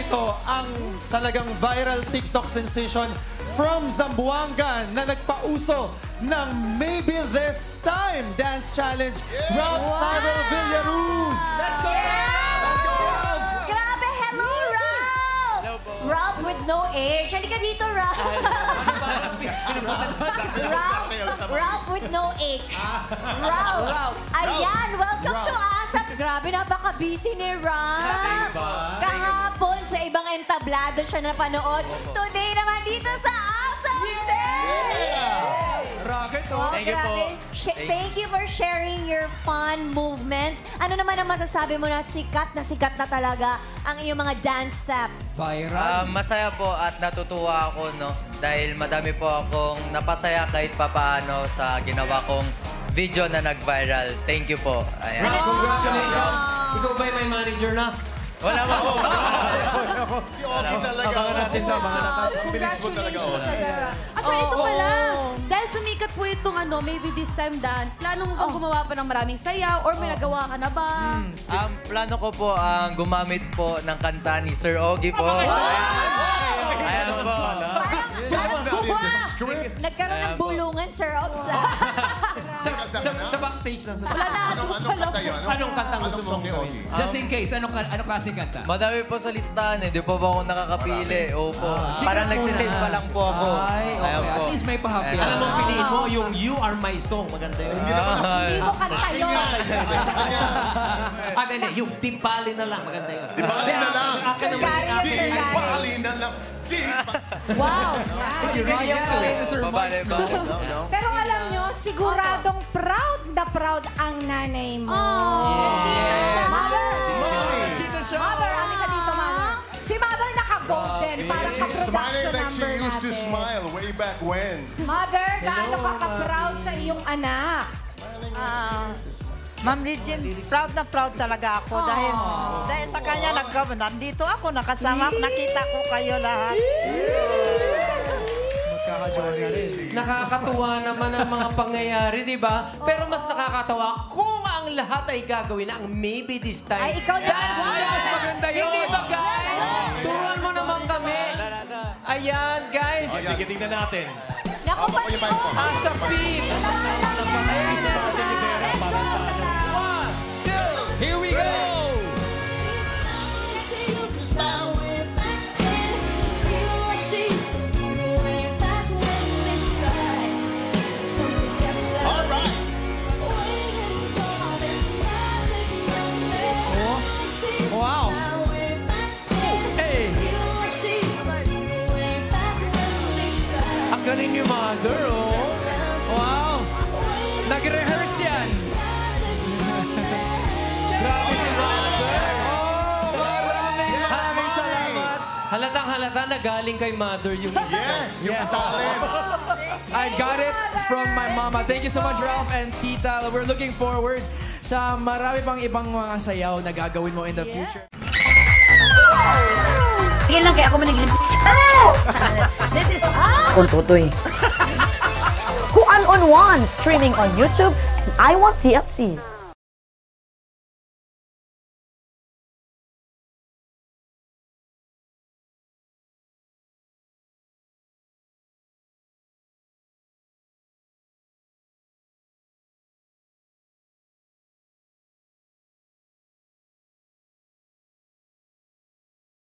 ito ang talagang viral TikTok sensation from Zamboanga na nagpauso ng Maybe This Time Dance Challenge. Ralph Cyril Villaruz! Let's go! Grabe, hello, Ralph! Ralph with no age. Halika dito, Ralph. Ralph with no age. Ralph. Ayan, welcome to ASAP. Grabe, napaka-busy ni Ralph. Kahapon sa ibang entablado siya napanood. Today naman dito sa ASAP Rocket, oh. Thank you po. Thank you for sharing your fun movements. Ano naman ang masasabi mo na sikat na talaga ang iyong mga dance steps? Viral. Masaya po at natutuwa ako, no? Dahil madami po akong napasaya kahit papaano sa ginawa kong video na nag-viral. Thank you po. Ayan. Congratulations! Ikaw ba'y may manager na? Wala ba po? Si Oki talaga. Abangan natin to, abangan natin. Ang bilis mo talaga, Oki. At saka ito pala, dahil sumikat po itong Maybe This Time Dance, plano mo bang gumawa pa ng maraming sayaw or may nagawa ka na ba? Plano ko po ang gumamit po ng kanta ni Sir Ogie po. Ayan po. Nagkaroon ng bulungan, Sir Ogs. Sa backstage lang. Wala na, Anong kanta yun? Anong kanta gusto mo? Anong song ni Ogie? Just in case, anong klaseng kanta? Madami po sa listahan eh. Di po ba ako nakakapili? Opo. Parang nagsisave pa lang po ako. Ay, okay. Ayan po. At least may pa-happy. Alam mo, piliin mo yung You Are My Song. Maganda yun. Hindi naman ako. Hindi mo kanta yun. Sa kanya. Hindi. Yung Timpali na lang. Maganda yun. Timpali na lang. Sir Gary, Sir Gary. Timpali na lang. Wow. Kaya pala yung Sir Marks. No. Pero alam nyo, siguradong proud na proud ang nanay mo. Mother! Mother, halika dito, Mother. Si Mother naka-golden, parang ka-production Smiling like she number used to natin. smile way back when. Mother, gaano ka ka-proud sa iyong anak? Ma'am Regine, proud na proud talaga ako dahil sa kanya nandito ako nakasama, nakita ko kayo lahat. Nakakatuwa naman ang mga pangyayari, di ba? Pero mas nakakatawa kung ang lahat ay gagawin ang Maybe This Time. Ay, ikaw naman. Mas maganda yun. Hindi ba, guys? Turuan mo naman kami. Ayan, guys. Sige, tingnan natin. Naku, pati mo. Asa Pete. Here we go! All right. Wow! Hey! Ang galing ni Mother, oh! Wow! Nag-rehearse yan! Grabe si Mother! Oh! Maraming salamat! Halatang-halata na galing kay Mother yung Yes, yung talent. I got it from my mama. Thank you so much, Ralph and Tita. We're looking forward sa marami pang ibang mga sayaw na gagawin mo in the future. Tingin lang kaya ako maniglim. This is Kung Tutoy. Who on one streaming on YouTube, I Want TFC.